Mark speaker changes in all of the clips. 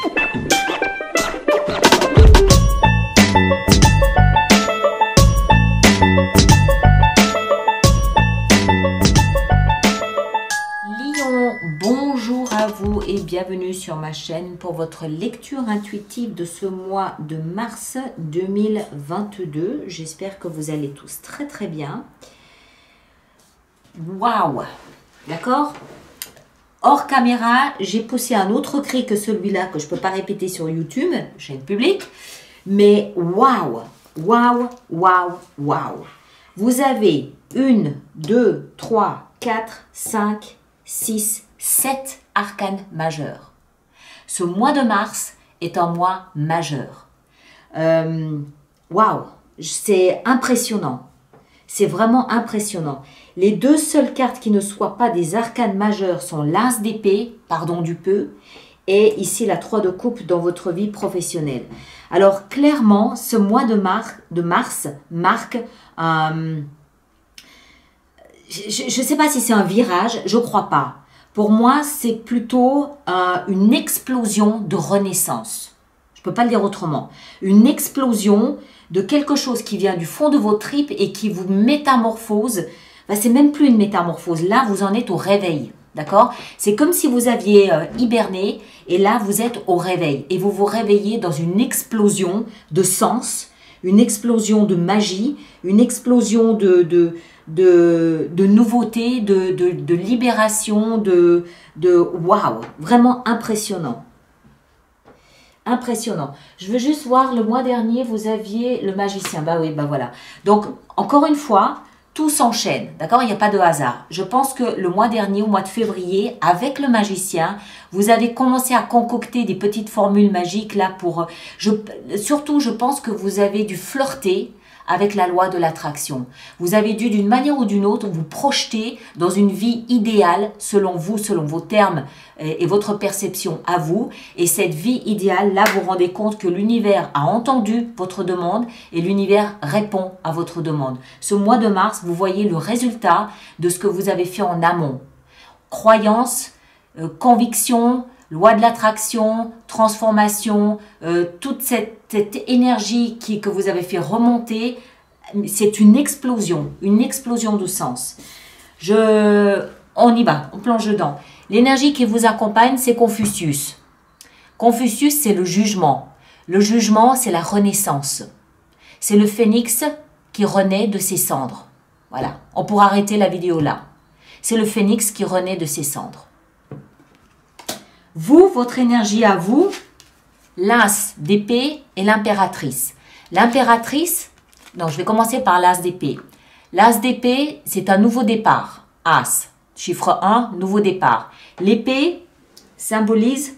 Speaker 1: Bonjour à vous et bienvenue sur ma chaîne pour votre lecture intuitive de ce mois de mars 2022. J'espère que vous allez tous très très bien. Waouh! D'accord? Hors caméra, j'ai poussé un autre cri que celui-là que je ne peux pas répéter sur YouTube, chaîne publique. Mais waouh! Waouh! Waouh! Waouh! Vous avez 1, 2, 3, 4, 5, 6, 7 arcanes majeurs. Ce mois de mars est un mois majeur. Waouh, c'est impressionnant. C'est vraiment impressionnant. Les deux seules cartes qui ne soient pas des arcanes majeurs sont l'As d'épée, pardon du peu, et ici la 3 de coupe dans votre vie professionnelle. Alors clairement, ce mois de mars marque je ne sais pas si c'est un virage, je ne crois pas. Pour moi, c'est plutôt une explosion de renaissance. Je ne peux pas le dire autrement. Une explosion de quelque chose qui vient du fond de vos tripes et qui vous métamorphose. Ben, c'est même plus une métamorphose. Là, vous en êtes au réveil. D'accord? C'est comme si vous aviez hiberné et là, vous êtes au réveil. Et vous vous réveillez dans une explosion de sens, une explosion de magie, une explosion de nouveautés, de libération, de waouh, vraiment impressionnant. Impressionnant. Je veux juste voir, le mois dernier, vous aviez le magicien. Bah oui, bah voilà. Donc, encore une fois, tout s'enchaîne, d'accord? Il n'y a pas de hasard. Je pense que le mois dernier, au mois de février, avec le magicien, vous avez commencé à concocter des petites formules magiques là pour... surtout, je pense que vous avez dû flirter avec la loi de l'attraction. Vous avez dû, d'une manière ou d'une autre, vous projeter dans une vie idéale selon vous, selon vos termes et votre perception à vous. Et cette vie idéale, là, vous vous rendez compte que l'univers a entendu votre demande et l'univers répond à votre demande. Ce mois de mars, vous voyez le résultat de ce que vous avez fait en amont. Croyance, conviction, loi de l'attraction, transformation, toute cette énergie que vous avez fait remonter, c'est une explosion de sens. On y va, on plonge dedans. L'énergie qui vous accompagne, c'est Confucius. Confucius, c'est le jugement. Le jugement, c'est la renaissance. C'est le phénix qui renaît de ses cendres. Voilà, on pourra arrêter la vidéo là. C'est le phénix qui renaît de ses cendres. Vous, votre énergie à vous, l'As d'épée et l'impératrice. L'impératrice, non, je vais commencer par l'As d'épée. L'As d'épée, c'est un nouveau départ. As, chiffre 1, nouveau départ. L'épée symbolise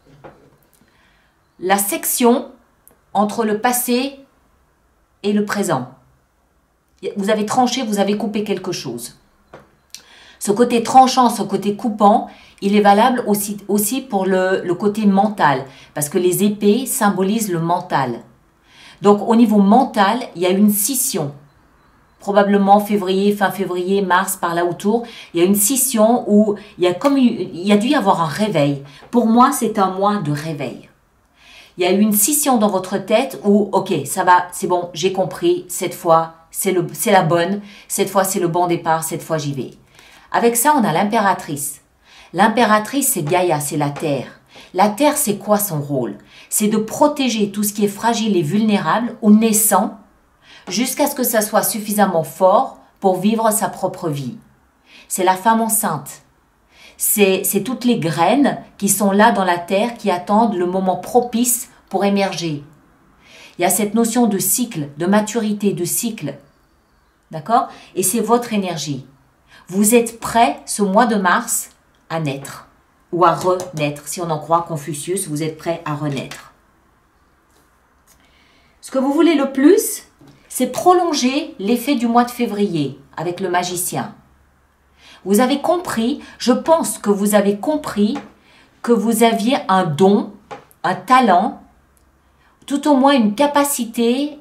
Speaker 1: la section entre le passé et le présent. Vous avez tranché, vous avez coupé quelque chose. Ce côté tranchant, ce côté coupant, il est valable aussi pour le côté mental, parce que les épées symbolisent le mental. Donc au niveau mental, il y a une scission. Probablement février, fin février, mars, par là autour, il y a une scission où il y a dû y avoir un réveil. Pour moi, c'est un mois de réveil. Il y a eu une scission dans votre tête où, ok, ça va, c'est bon, j'ai compris, cette fois, c'est la bonne, cette fois, c'est le bon départ, cette fois, j'y vais. Avec ça, on a l'impératrice. L'impératrice, c'est Gaïa, c'est la terre. La terre, c'est quoi son rôle? C'est de protéger tout ce qui est fragile et vulnérable ou naissant jusqu'à ce que ça soit suffisamment fort pour vivre sa propre vie. C'est la femme enceinte. C'est toutes les graines qui sont là dans la terre qui attendent le moment propice pour émerger. Il y a cette notion de cycle, de maturité, de cycle. D'accord? Et c'est votre énergie. Vous êtes prêt, ce mois de mars, à naître ou à renaître. Si on en croit Confucius, vous êtes prêt à renaître. Ce que vous voulez le plus, c'est prolonger l'effet du mois de février avec le magicien. Vous avez compris, je pense que vous avez compris que vous aviez un don, un talent, tout au moins une capacité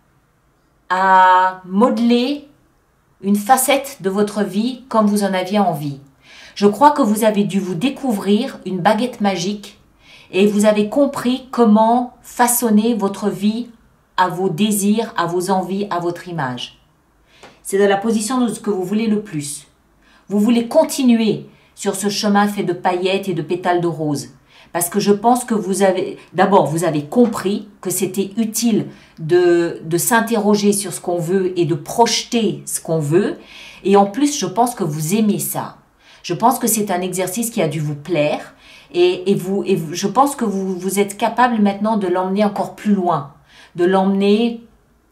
Speaker 1: à modeler une facette de votre vie comme vous en aviez envie. Je crois que vous avez dû vous découvrir une baguette magique et vous avez compris comment façonner votre vie à vos désirs, à vos envies, à votre image. C'est dans la position de ce que vous voulez le plus. Vous voulez continuer sur ce chemin fait de paillettes et de pétales de rose. Parce que je pense que vous avez compris que c'était utile de s'interroger sur ce qu'on veut et de projeter ce qu'on veut. Et en plus, je pense que vous aimez ça. Je pense que c'est un exercice qui a dû vous plaire. Et je pense que vous êtes capable maintenant de l'emmener encore plus loin. De l'emmener,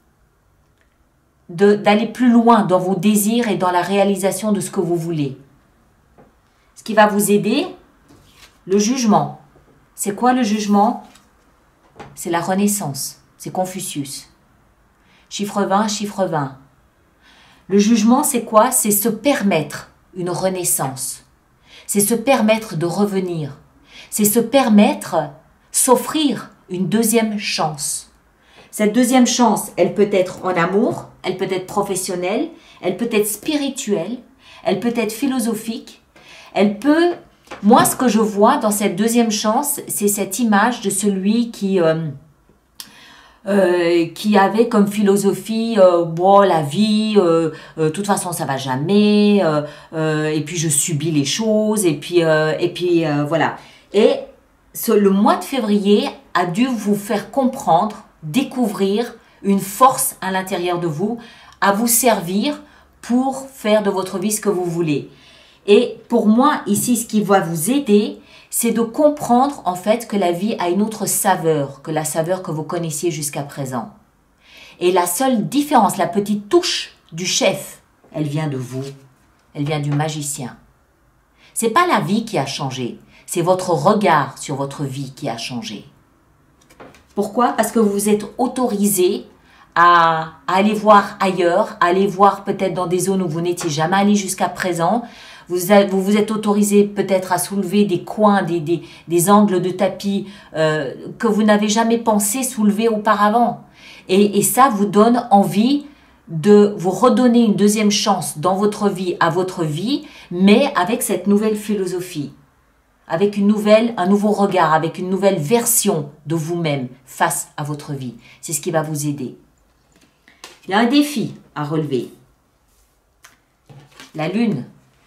Speaker 1: d'aller plus loin dans vos désirs et dans la réalisation de ce que vous voulez. Ce qui va vous aider, le jugement. C'est quoi le jugement? C'est la renaissance. C'est Confucius. Chiffre 20, chiffre 20. Le jugement, c'est quoi? C'est se permettre une renaissance. C'est se permettre de revenir. C'est se permettre, s'offrir une deuxième chance. Cette deuxième chance, elle peut être en amour, elle peut être professionnelle, elle peut être spirituelle, elle peut être philosophique, elle peut... Moi, ce que je vois dans cette deuxième chance, c'est cette image de celui qui avait comme philosophie bon, la vie, de toute façon ça va jamais, et puis je subis les choses, et puis voilà. Et le mois de février a dû vous faire comprendre, découvrir une force à l'intérieur de vous, à vous servir pour faire de votre vie ce que vous voulez. Et pour moi, ici, ce qui va vous aider, c'est de comprendre en fait que la vie a une autre saveur que la saveur que vous connaissiez jusqu'à présent. Et la seule différence, la petite touche du chef, elle vient de vous, elle vient du magicien. C'est pas la vie qui a changé, c'est votre regard sur votre vie qui a changé. Pourquoi? Parce que vous vous êtes autorisé à aller voir ailleurs, à aller voir peut-être dans des zones où vous n'étiez jamais allé jusqu'à présent. Vous vous êtes autorisé peut-être à soulever des coins, des angles de tapis que vous n'avez jamais pensé soulever auparavant. Et ça vous donne envie de vous redonner une deuxième chance dans votre vie, à votre vie, mais avec cette nouvelle philosophie, avec un nouveau regard, avec une nouvelle version de vous-même face à votre vie. C'est ce qui va vous aider. Il y a un défi à relever. La Lune.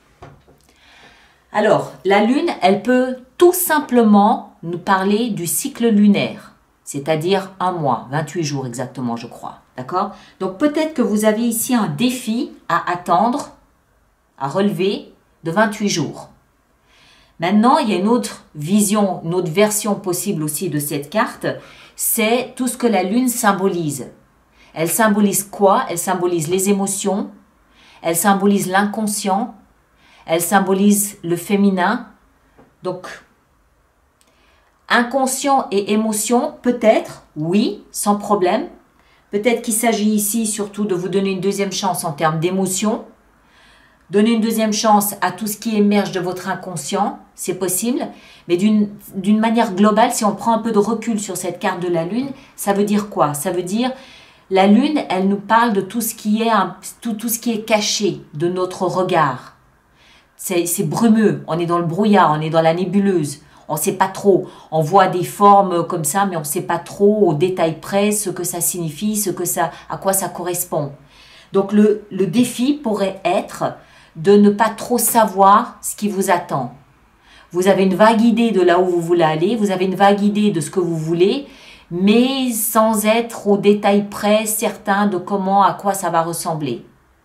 Speaker 1: Alors, la Lune, elle peut tout simplement nous parler du cycle lunaire, c'est-à-dire un mois, 28 jours exactement, je crois. D'accord? Donc, peut-être que vous avez ici un défi à attendre, à relever de 28 jours. Maintenant, il y a une autre vision, une autre version possible aussi de cette carte, c'est tout ce que la Lune symbolise. Elle symbolise quoi? Elle symbolise les émotions, elle symbolise l'inconscient, elle symbolise le féminin. Donc, inconscient et émotion, peut-être, oui, sans problème. Peut-être qu'il s'agit ici surtout de vous donner une deuxième chance en termes d'émotion. Donner une deuxième chance à tout ce qui émerge de votre inconscient, c'est possible. Mais d'une manière globale, si on prend un peu de recul sur cette carte de la Lune, ça veut dire quoi? Ça veut dire, la Lune, elle nous parle de tout ce qui est, tout ce qui est caché de notre regard. C'est brumeux, on est dans le brouillard, on est dans la nébuleuse, on ne sait pas trop. On voit des formes comme ça, mais on ne sait pas trop au détail près ce que ça signifie, à quoi ça correspond. Donc le défi pourrait être de ne pas trop savoir ce qui vous attend. Vous avez une vague idée de là où vous voulez aller, vous avez une vague idée de ce que vous voulez, mais sans être au détail près certain de comment, à quoi ça va ressembler.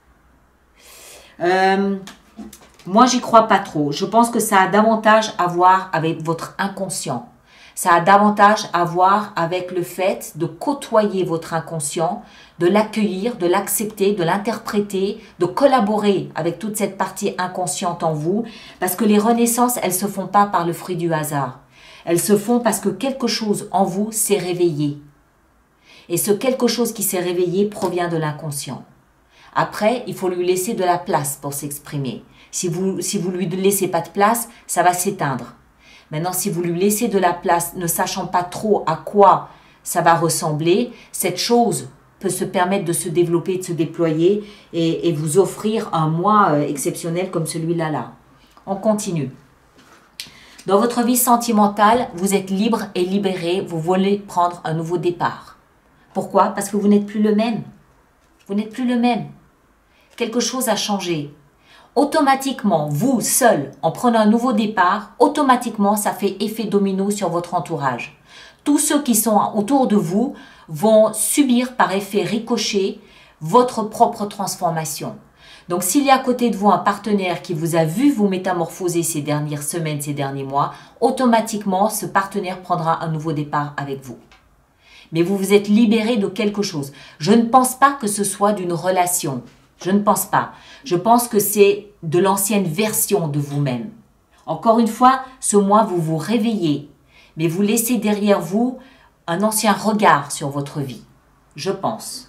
Speaker 1: Moi, j'y crois pas trop. Je pense que ça a davantage à voir avec votre inconscient. Ça a davantage à voir avec le fait de côtoyer votre inconscient, de l'accueillir, de l'accepter, de l'interpréter, de collaborer avec toute cette partie inconsciente en vous. Parce que les renaissances, elles se font pas par le fruit du hasard. Elles se font parce que quelque chose en vous s'est réveillé. Et ce quelque chose qui s'est réveillé provient de l'inconscient. Après, il faut lui laisser de la place pour s'exprimer. Si vous lui laissez pas de place, ça va s'éteindre. Maintenant, si vous lui laissez de la place, ne sachant pas trop à quoi ça va ressembler, cette chose peut se permettre de se développer, de se déployer et vous offrir un mois exceptionnel comme celui-là. On continue. Dans votre vie sentimentale, vous êtes libre et libéré, vous voulez prendre un nouveau départ. Pourquoi? Parce que vous n'êtes plus le même. Vous n'êtes plus le même. Quelque chose a changé. Automatiquement, vous, seul, en prenant un nouveau départ, automatiquement, ça fait effet domino sur votre entourage. Tous ceux qui sont autour de vous vont subir par effet ricochet votre propre transformation. Donc, s'il y a à côté de vous un partenaire qui vous a vu vous métamorphoser ces dernières semaines, ces derniers mois, automatiquement, ce partenaire prendra un nouveau départ avec vous. Mais vous vous êtes libéré de quelque chose. Je ne pense pas que ce soit d'une relation. Je ne pense pas. Je pense que c'est de l'ancienne version de vous-même. Encore une fois, ce mois, vous vous réveillez, mais vous laissez derrière vous un ancien regard sur votre vie. Je pense.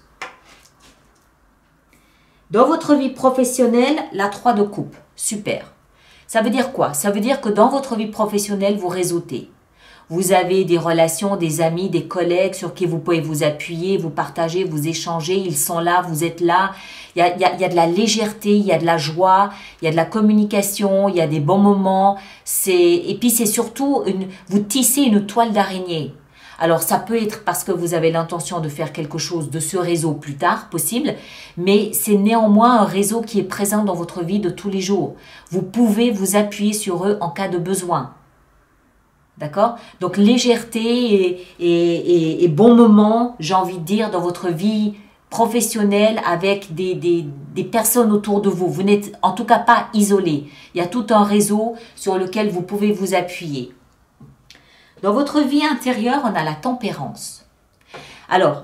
Speaker 1: Dans votre vie professionnelle, la 3 de coupe. Super. Ça veut dire quoi? Ça veut dire que dans votre vie professionnelle, vous réseautez. Vous avez des relations, des amis, des collègues sur qui vous pouvez vous appuyer, vous partager, vous échanger. Ils sont là, vous êtes là. Il y a de la légèreté, il y a de la joie, il y a de la communication, il y a des bons moments. Et puis c'est surtout, vous tissez une toile d'araignée. Alors ça peut être parce que vous avez l'intention de faire quelque chose de ce réseau plus tard, possible, mais c'est néanmoins un réseau qui est présent dans votre vie de tous les jours. Vous pouvez vous appuyer sur eux en cas de besoin. D'accord? Donc légèreté et bon moment, j'ai envie de dire, dans votre vie professionnelle avec des personnes autour de vous. Vous n'êtes en tout cas pas isolé. Il y a tout un réseau sur lequel vous pouvez vous appuyer. Dans votre vie intérieure, on a la tempérance. Alors,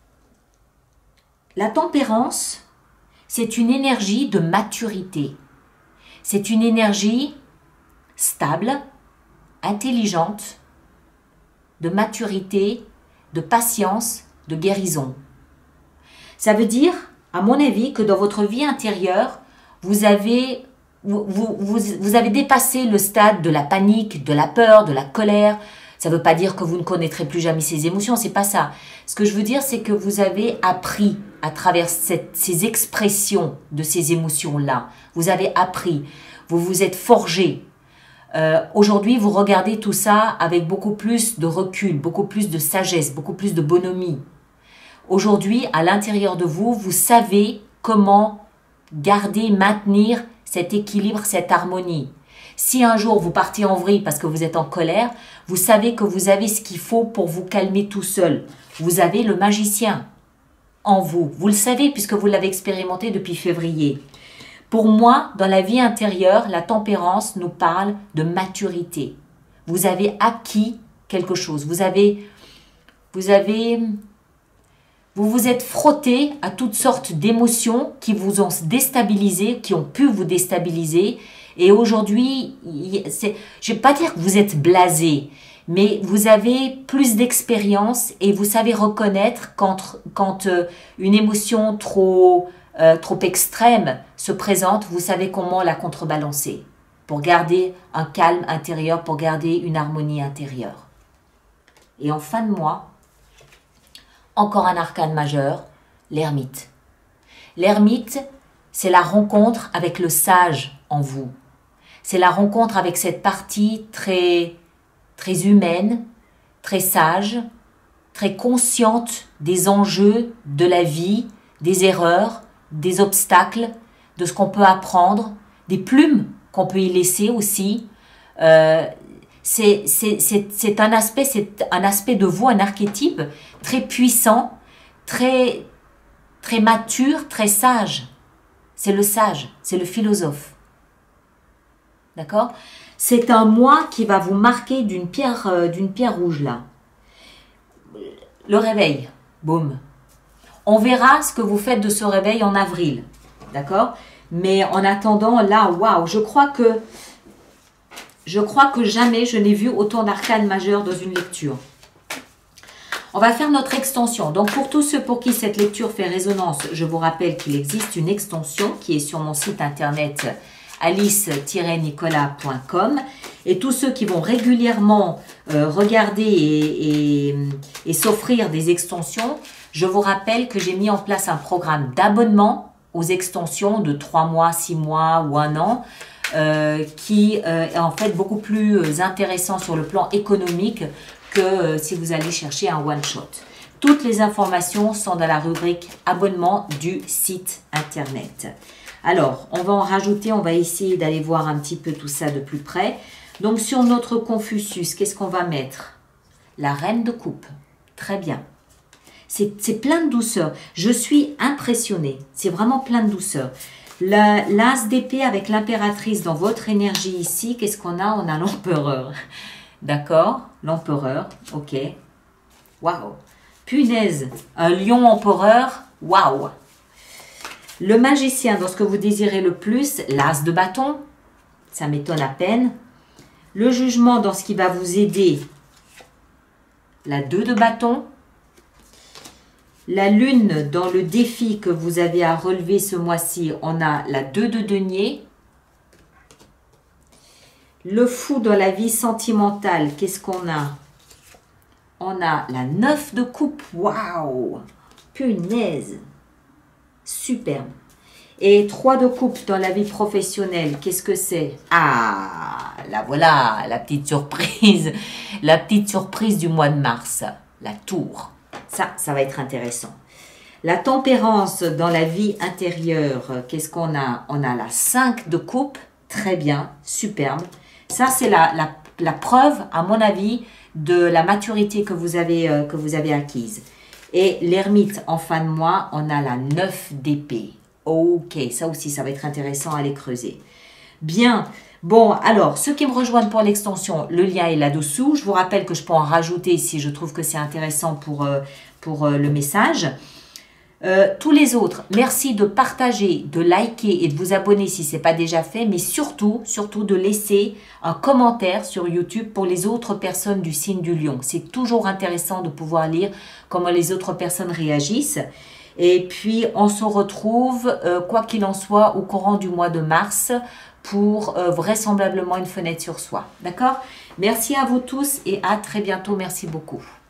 Speaker 1: la tempérance, c'est une énergie de maturité. C'est une énergie stable, intelligente, de maturité, de patience, de guérison. Ça veut dire, à mon avis, que dans votre vie intérieure, vous avez dépassé le stade de la panique, de la peur, de la colère. Ça ne veut pas dire que vous ne connaîtrez plus jamais ces émotions, c'est pas ça. Ce que je veux dire, c'est que vous avez appris à travers ces expressions de ces émotions-là. Vous avez appris, vous vous êtes forgé. Aujourd'hui, vous regardez tout ça avec beaucoup plus de recul, beaucoup plus de sagesse, beaucoup plus de bonhomie. Aujourd'hui, à l'intérieur de vous, vous savez comment garder, maintenir cet équilibre, cette harmonie. Si un jour vous partez en vrille parce que vous êtes en colère, vous savez que vous avez ce qu'il faut pour vous calmer tout seul. Vous avez le magicien en vous. Vous le savez puisque vous l'avez expérimenté depuis février. Pour moi, dans la vie intérieure, la tempérance nous parle de maturité. Vous avez acquis quelque chose. Vous vous être frotté à toutes sortes d'émotions qui vous ont déstabilisé, qui ont pu vous déstabiliser. Et aujourd'hui, je ne vais pas dire que vous êtes blasé, mais vous avez plus d'expérience et vous savez reconnaître quand une émotion trop extrême se présente, vous savez comment la contrebalancer pour garder un calme intérieur, pour garder une harmonie intérieure. Et en fin de mois, encore un arcane majeur, l'ermite. L'ermite, c'est la rencontre avec le sage en vous. C'est la rencontre avec cette partie très humaine, très sage, très consciente des enjeux de la vie, des erreurs, des obstacles, de ce qu'on peut apprendre, des plumes qu'on peut y laisser aussi. C'est un aspect de vous, un archétype très puissant, très mature, très sage. C'est le sage, c'est le philosophe. D'accord? C'est un mois qui va vous marquer d'une pierre rouge là. Le réveil, boum. On verra ce que vous faites de ce réveil en avril. D'accord? Mais en attendant, là, waouh, je crois que jamais je n'ai vu autant d'arcanes majeurs dans une lecture. On va faire notre extension. Donc, pour tous ceux pour qui cette lecture fait résonance, je vous rappelle qu'il existe une extension qui est sur mon site internet alice-nicolas.com. Et tous ceux qui vont régulièrement regarder et s'offrir des extensions, je vous rappelle que j'ai mis en place un programme d'abonnement aux extensions de 3 mois, 6 mois ou 1 an. qui est en fait beaucoup plus intéressant sur le plan économique que si vous allez chercher un one-shot. Toutes les informations sont dans la rubrique abonnement du site internet. Alors, on va en rajouter, on va essayer d'aller voir un petit peu tout ça de plus près. Donc, sur notre Confucius, qu'est-ce qu'on va mettre? La reine de coupe. Très bien. C'est plein de douceur. Je suis impressionnée. C'est vraiment plein de douceur. L'as d'épée avec l'impératrice dans votre énergie ici, qu'est-ce qu'on a? On a l'empereur. D'accord? L'empereur. Ok. Waouh. Punaise. Un lion empereur. Waouh. Le magicien, dans ce que vous désirez le plus, l'as de bâton. Ça m'étonne à peine. Le jugement, dans ce qui va vous aider, la 2 de bâton. La lune, dans le défi que vous avez à relever ce mois-ci, on a la 2 de denier. Le fou dans la vie sentimentale, qu'est-ce qu'on a? On a la 9 de coupe. Waouh! Punaise! Superbe. Et 3 de coupe dans la vie professionnelle, qu'est-ce que c'est? Ah, la voilà, la petite surprise. La petite surprise du mois de mars. La tour. Ça va être intéressant. La tempérance dans la vie intérieure, qu'est-ce qu'on a? On a la 5 de coupe. Très bien, superbe. Ça, c'est la preuve, à mon avis, de la maturité que vous avez acquise. Et l'ermite, en fin de mois, on a la 9 d'épée. Ok, ça aussi, ça va être intéressant à aller creuser. Bien, bon, alors, ceux qui me rejoignent pour l'extension, le lien est là-dessous. Je vous rappelle que je peux en rajouter si je trouve que c'est intéressant pour le message. Tous les autres, merci de partager, de liker et de vous abonner si ce n'est pas déjà fait, mais surtout de laisser un commentaire sur YouTube pour les autres personnes du signe du lion. C'est toujours intéressant de pouvoir lire comment les autres personnes réagissent. Et puis, on se retrouve, quoi qu'il en soit, au courant du mois de mars pour vraisemblablement une fenêtre sur soi. D'accord? Merci à vous tous et à très bientôt. Merci beaucoup.